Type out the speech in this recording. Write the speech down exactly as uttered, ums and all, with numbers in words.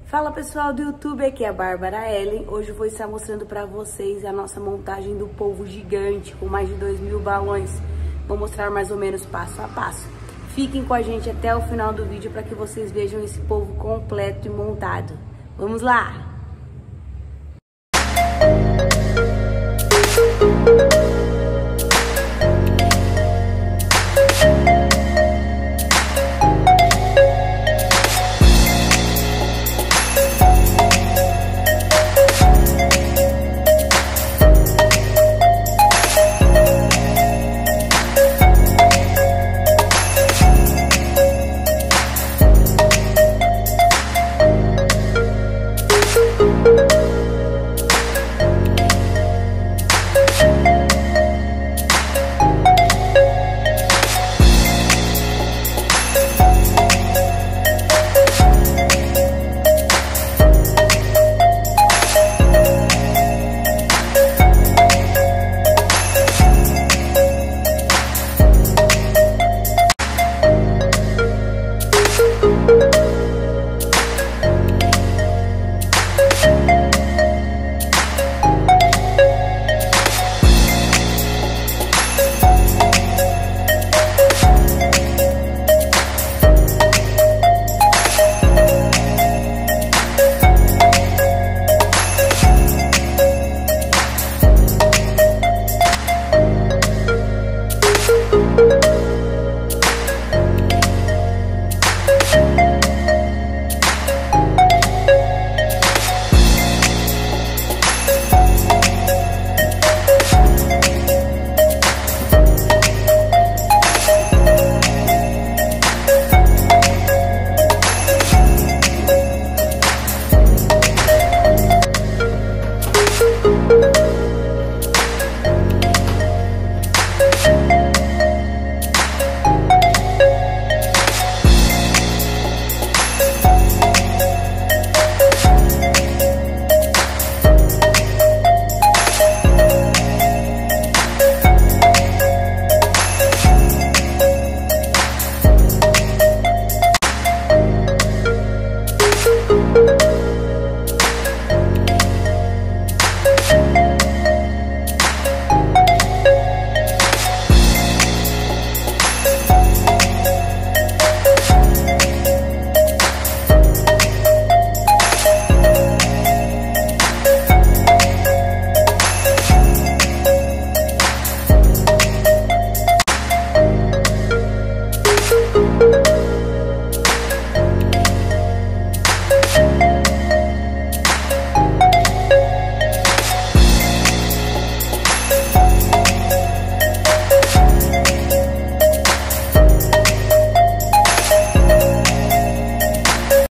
Fala pessoal do YouTube, aqui é a Bárbara Ellen. Hoje eu vou estar mostrando para vocês a nossa montagem do polvo gigante com mais de dois mil balões. Vou mostrar mais ou menos passo a passo. Fiquem com a gente até o final do vídeo para que vocês vejam esse polvo completo e montado. Vamos lá!